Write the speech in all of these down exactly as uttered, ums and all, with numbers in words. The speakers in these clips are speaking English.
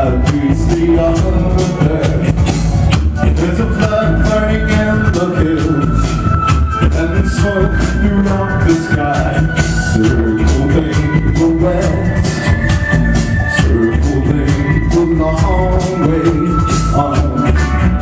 side meets the other. There's a flood burning in the hills, and smoke throughout the sky, circling the west, circling the long way on.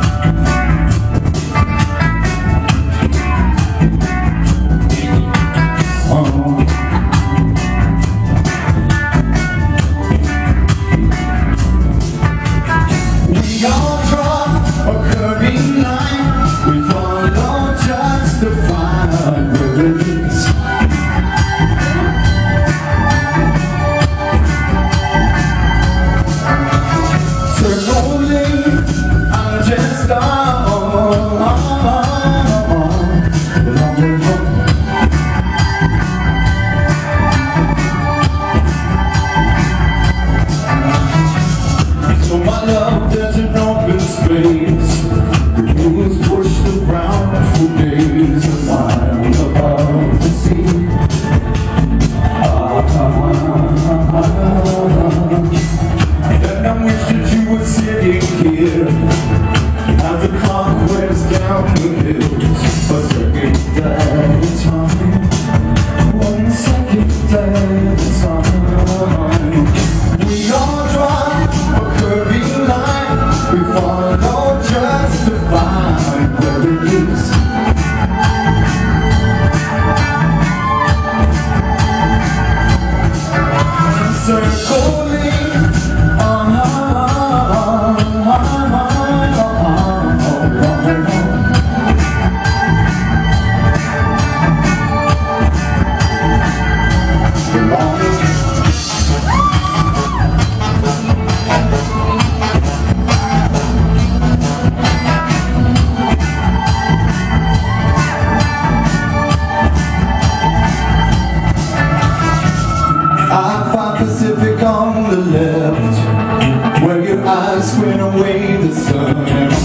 We all draw a curving line, we follow just to find where it leads. Circling, I'm just on, on, on, on, on. So my love, there's an open space, it was pushed around for days, a mile above the sea. Ah, ah, ah, ah. And I wish that you were sitting here as the clock wears down the hills. A second at a time, one second at a time. We all drive a curving line, we follow just to find where it leads. Circling on, on, on, on, on, on, I find Pacific on the left, where your eyes squint away the sun.